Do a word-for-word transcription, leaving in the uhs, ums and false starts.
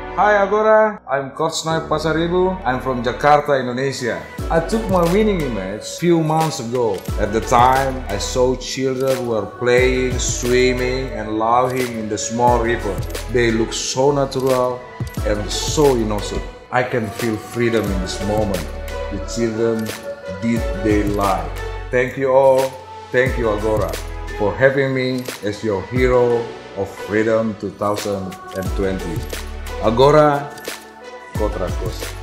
Hi Agora, I'm Korchnoi Pasaribu. I'm from Jakarta, Indonesia. I took my winning image a few months ago. At the time, I saw children were playing, swimming, and laughing in the small river. They look so natural and so innocent. I can feel freedom in this moment. The children did their life. Thank you all. Thank you Agora for having me as your hero of Freedom two thousand twenty. Agora, Korchnoi.